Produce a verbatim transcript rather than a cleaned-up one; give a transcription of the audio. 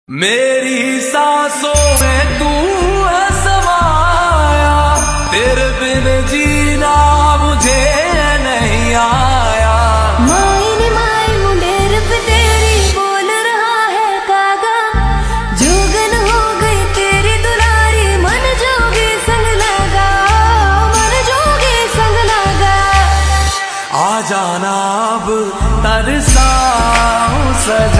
मेरी सांसों में तू है समाया, तेरे बिन जीना मुझे नहीं आया। माइन माइन मुंडेर पे तेरी बोल रहा है कागा, जोगन हो गई तेरी दुलारी, मन जोगी संग लगा, मन जोगी संग लगा। आ जाना अब तरसाऊं सज